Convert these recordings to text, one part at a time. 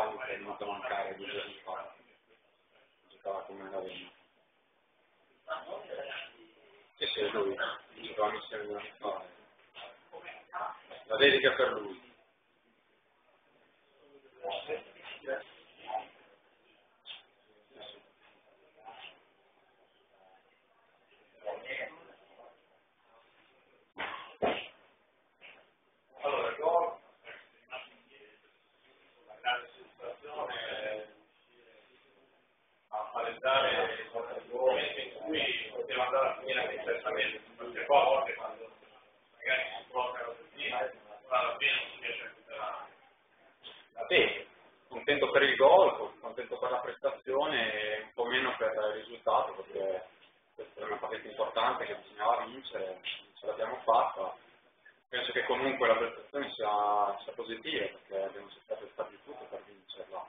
compagno che è venuto a mancare 2 giorni fa, giocava con me la Roma. Che sei lui, giocava insieme 2 anni fa. La dedica per lui. Allora, il gol la grande soddisfazione a palesare il momento in cui poteva andare a finire anche certamente, perché poi a volte quando magari si blocca così, alla fine non si riesce a recuperare. Sì, contento per il gol, contento per la prestazione e un po' meno per il risultato, perché questa è una partita importante che bisognava vincere, ce l'abbiamo fatta. Penso che comunque la prestazione sia positiva, perché abbiamo cercato di fare di tutto per vincerla.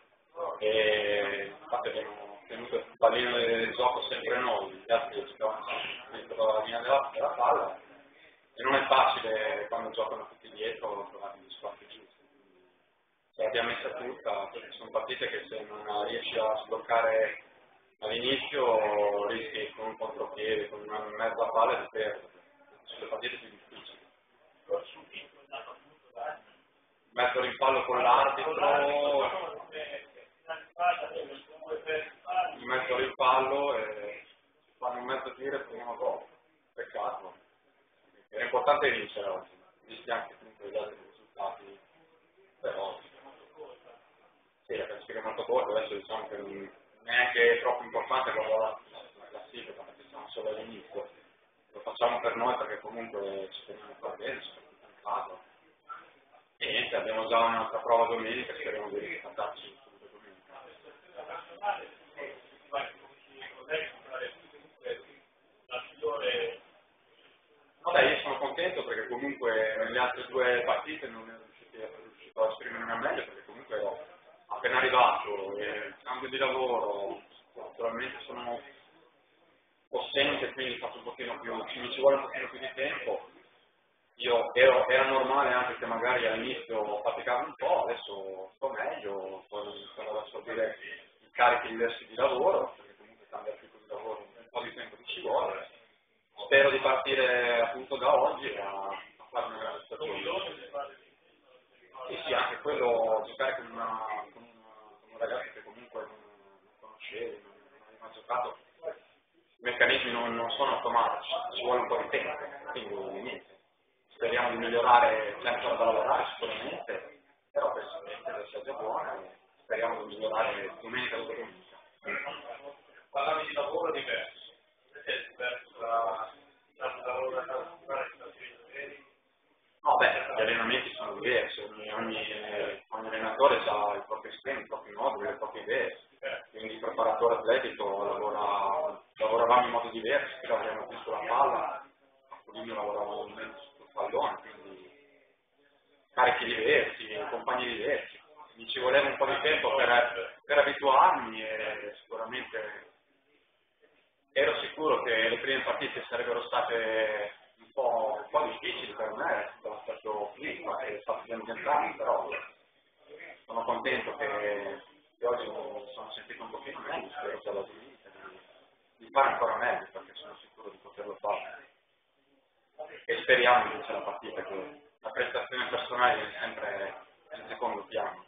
E infatti abbiamo tenuto il pallino del gioco sempre noi, gli altri giocavano dentro la linea della palla, e non è facile quando giocano tutti dietro trovare gli spazi giusti. Ce l'abbiamo messa tutta, perché sono partite che se non riesci a sbloccare all'inizio rischi con un contropiede, con una mezza palla di perdere. Sono le partite più difficili. Metto rimpallo con l'arbitro, mi metto rimpallo e fanno un mezzo tiro e prendiamo gol. Peccato. Era importante vincere oggi, visti anche comunque gli altri risultati, però sì, la classifica è molto corta, adesso diciamo che non è neanche troppo importante guardare la classifica, perché siamo solo all'inizio. Lo facciamo per noi perché comunque ci teniamo a fare bene, soprattutto in casa. E niente, abbiamo già un'altra prova domenica, speriamo di riscattarci subito domenica. Vabbè, io sono contento perché comunque nelle altre 2 partite non ero riuscito a esprimermi al meglio, perché comunque ero appena arrivato, cambio di lavoro, naturalmente sono possente, quindi faccio un pochino più, mi ci vuole un pochino più di tempo. Era normale anche che magari all'inizio faticavo un po', adesso sto meglio, sto iniziando ad assorbire i carichi diversi di lavoro, perché comunque cambia tipo di lavoro, un po' di tempo ci vuole. Spero di partire appunto da oggi a fare una grande stagione. E sì, anche quello, giocare con un ragazzo che comunque non conoscevi, non avevi mai giocato, i meccanismi non sono automatici, ci vuole un po' di tempo, quindi niente. Speriamo di migliorare, c'è ancora da lavorare sicuramente, però penso che l'intesa sia già buona e speriamo di migliorare domenica dopo domenica. Parlavi di lavoro diverso, perché è diverso dal lavoro da casa che sta facendo. No, beh, gli allenamenti sono diversi, ogni allenatore ha i propri schemi, i propri moduli, le proprie idee, quindi il preparatore atletico lavoravamo in modo diverso, qui lavoriamo più sulla palla, a Foligno lavoravamo meno sul pallone, quindi carichi diversi, compagni diversi. Mi ci voleva un po' di tempo per abituarmi e sicuramente ero sicuro che le prime partite sarebbero state un po' difficili per me, l'aspetto fisico che è stato ambientale, però sono contento che oggi mi sono sentito un pochino meglio, spero che alla domenica di fare ancora meglio, perché sono sicuro di poterlo fare. E speriamo di vincere la partita, che la prestazione personale è sempre in secondo piano.